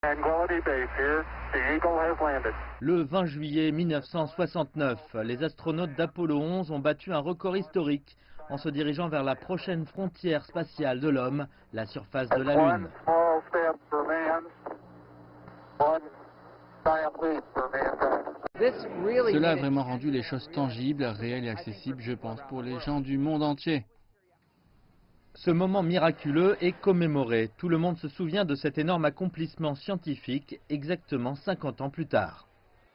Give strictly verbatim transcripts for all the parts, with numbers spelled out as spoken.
Le vingt juillet mille neuf cent soixante-neuf, les astronautes d'Apollo onze ont battu un record historique en se dirigeant vers la prochaine frontière spatiale de l'homme, la surface de la Lune. Cela a vraiment rendu les choses tangibles, réelles et accessibles, je pense, pour les gens du monde entier. Ce moment miraculeux est commémoré. Tout le monde se souvient de cet énorme accomplissement scientifique exactement cinquante ans plus tard.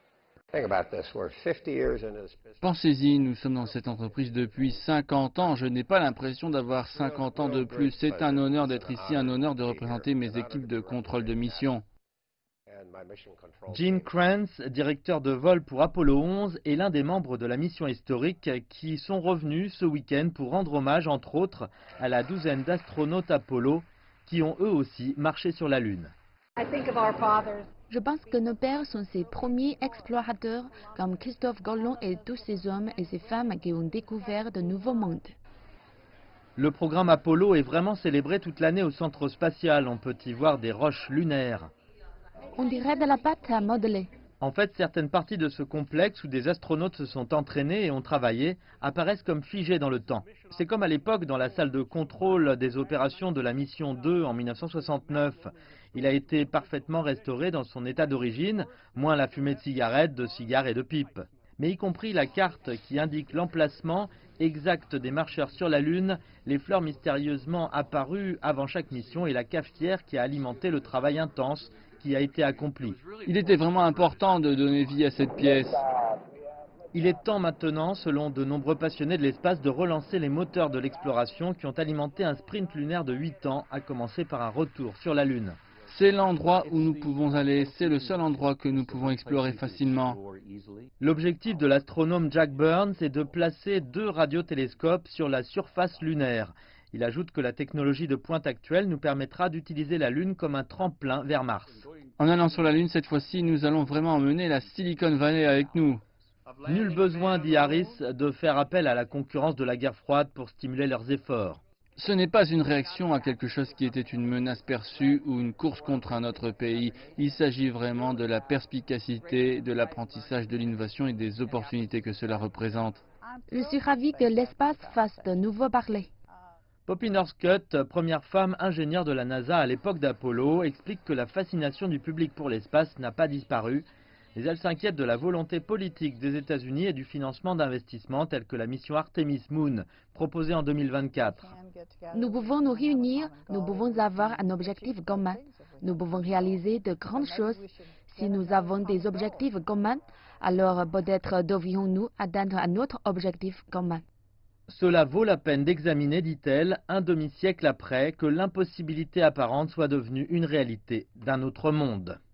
Pensez-y, nous sommes dans cette entreprise depuis cinquante ans. Je n'ai pas l'impression d'avoir cinquante ans de plus. C'est un honneur d'être ici, un honneur de représenter mes équipes de contrôle de mission. Gene Kranz, directeur de vol pour Apollo onze, est l'un des membres de la mission historique qui sont revenus ce week-end pour rendre hommage, entre autres, à la douzaine d'astronautes Apollo qui ont eux aussi marché sur la Lune. Je pense que nos pères sont ces premiers explorateurs comme Christophe Colomb et tous ces hommes et ces femmes qui ont découvert de nouveaux mondes. Le programme Apollo est vraiment célébré toute l'année au centre spatial. On peut y voir des roches lunaires. On dirait de la pâte à modeler. En fait, certaines parties de ce complexe où des astronautes se sont entraînés et ont travaillé apparaissent comme figées dans le temps. C'est comme à l'époque dans la salle de contrôle des opérations de la mission deux en mille neuf cent soixante-neuf. Il a été parfaitement restauré dans son état d'origine, moins la fumée de cigarettes, de cigares et de pipes. Mais y compris la carte qui indique l'emplacement exact des marcheurs sur la Lune, les fleurs mystérieusement apparues avant chaque mission et la cafetière qui a alimenté le travail intense qui a été accompli. Il était vraiment important de donner vie à cette pièce. Il est temps maintenant, selon de nombreux passionnés de l'espace, de relancer les moteurs de l'exploration qui ont alimenté un sprint lunaire de huit ans, à commencer par un retour sur la Lune. C'est l'endroit où nous pouvons aller, c'est le seul endroit que nous pouvons explorer facilement. L'objectif de l'astronome Jack Burns est de placer deux radiotélescopes sur la surface lunaire. Il ajoute que la technologie de pointe actuelle nous permettra d'utiliser la Lune comme un tremplin vers Mars. En allant sur la Lune cette fois-ci, nous allons vraiment emmener la Silicon Valley avec nous. Nul besoin, dit Harris, de faire appel à la concurrence de la guerre froide pour stimuler leurs efforts. Ce n'est pas une réaction à quelque chose qui était une menace perçue ou une course contre un autre pays. Il s'agit vraiment de la perspicacité, de l'apprentissage, de l'innovation et des opportunités que cela représente. Je suis ravie que l'espace fasse de nouveau parler. Poppy Northcutt, première femme ingénieure de la NASA à l'époque d'Apollo, explique que la fascination du public pour l'espace n'a pas disparu, mais elle s'inquiète de la volonté politique des États-Unis et du financement d'investissements tels que la mission Artemis Moon, proposée en deux mille vingt-quatre. Nous pouvons nous réunir, nous pouvons avoir un objectif commun, nous pouvons réaliser de grandes choses. Si nous avons des objectifs communs, alors peut-être devrions-nous atteindre un autre objectif commun. Cela vaut la peine d'examiner, dit-elle, un demi-siècle après que l'impossibilité apparente soit devenue une réalité d'un autre monde.